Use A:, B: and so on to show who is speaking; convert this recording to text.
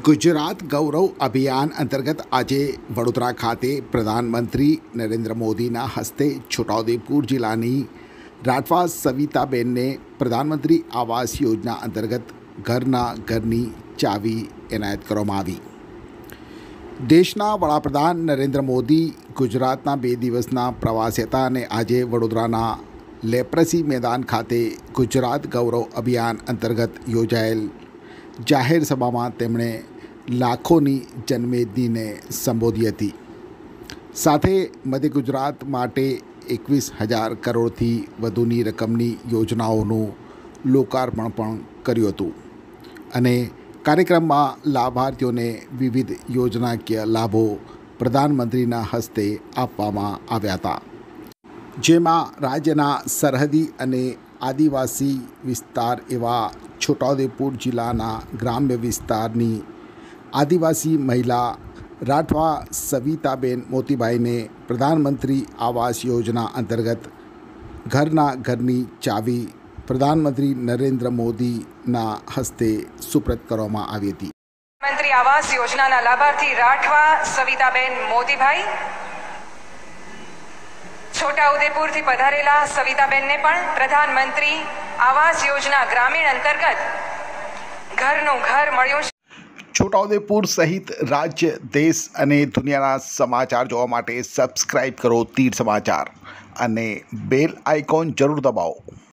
A: ગુજરાત ગૌરવ અભિયાન અંતર્ગત આજે વડોદરા ખાતે પ્રધાનમંત્રી નરેન્દ્ર મોદીના હસ્તે છોટાઉદેપુર જિલ્લાની રાઠવા સવિતાબેનને પ્રધાનમંત્રી આવાસ યોજના અંતર્ગત ઘરની ચાવી એનાયત કરવામાં આવી। દેશના વડાપ્રધાન નરેન્દ્ર મોદી ગુજરાતના 2 દિવસના પ્રવાસે હતા અને આજે વડોદરાના લેપ્રસી મેદાન ખાતે ગુજરાત ગૌરવ અભિયાન અંતર્ગત યોજાયેલ જાહેર સભામાં તેમણે લાખોની જનમેદનીને સંબોધી હતી। સાથે મધ્ય ગુજરાત માટે 21,000 કરોડથી વધુની રકમની યોજનાઓનું લોકાર્પણ પણ કર્યું હતું અને કાર્યક્રમમાં લાભાર્થીઓને વિવિધ યોજનાકીય લાભો પ્રધાનમંત્રીના હસ્તે આપવામાં આવ્યા હતા, જેમાં રાજ્યના સરહદી અને આદિવાસી વિસ્તાર એવા છોટાઉદેપુર જિલ્લાના ગ્રામ્ય વિસ્તારની આદિવાસી મહિલા રાઠવા સવિતાબેન મોતીભાઈને પ્રધાનમંત્રી આવાસ યોજના અંતર્ગત ઘરની ચાવી પ્રધાનમંત્રી નરેન્દ્ર મોદીના હસ્તે સુપ્રત કરવામાં આવી હતી।
B: પ્રધાનમંત્રી આવાસ યોજનાના લાભાર્થી રાઠવા સવિતાબેન મોતીભાઈ છોટાઉદેપુરથી પધારેલા સવિતાબેનને પણ પ્રધાનમંત્રી આવાસ યોજના ગ્રામીણ અંતર્ગત ઘરનું ઘર મળ્યું છે।
A: છોટાઉદેપુર સહિત રાજ્ય, દેશ અને દુનિયાના સમાચાર જોવા માટે સબસ્ક્રાઇબ કરો તીર સમાચાર અને બેલ આઇકોન જરૂર દબાવો।